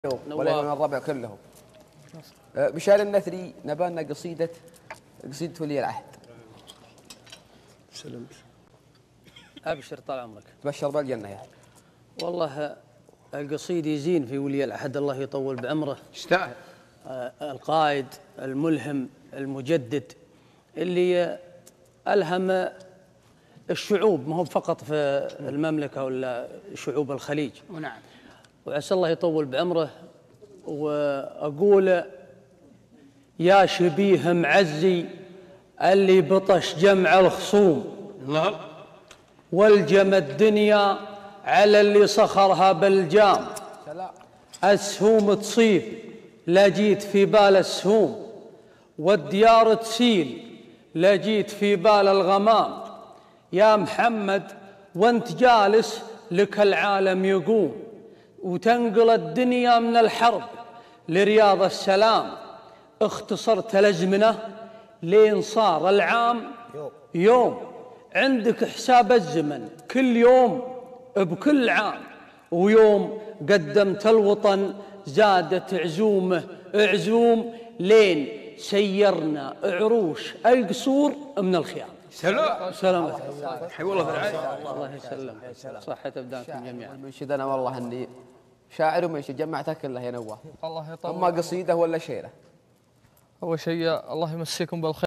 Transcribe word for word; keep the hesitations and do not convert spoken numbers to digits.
ولا من الربع كلهم. مشاري النثري نبالنا قصيدة قصيدة ولي العهد. سلمت. أبشر طال عمرك. تبشر بالجنة يعني. والله القصيد يزين في ولي العهد، الله يطول بعمره. يستاهل. القائد الملهم المجدد اللي ألهم الشعوب، ما هو فقط في المملكة ولا شعوب الخليج. ونعم. وعسى الله يطول بعمره. وأقول يا شبيه معزي اللي بطش جمع الخصوم، الله. والجم الدنيا على اللي صخرها بالجام. السهوم تصيب لا جيت في بال السهوم، والديار تسيل لا جيت في بال الغمام. يا محمد وانت جالس لك العالم يقوم، وتنقل الدنيا من الحرب لرياض السلام. اختصرت الأزمنة لين صار العام يوم، عندك حساب الزمن كل يوم بكل عام. ويوم قدمت الوطن زادت عزومه عزوم، لين سيرنا عروش القصور من الخيام. سلام. سلام. حي والله بالعافية. الله يسلم. صحة أبدانكم جميعا. المنشد أنا والله إني شاعر ومنشد جمعتها كلها يا نواف. الله يطول. أما قصيدة ولا شيرة. أول شيء الله يمسيكم بالخير.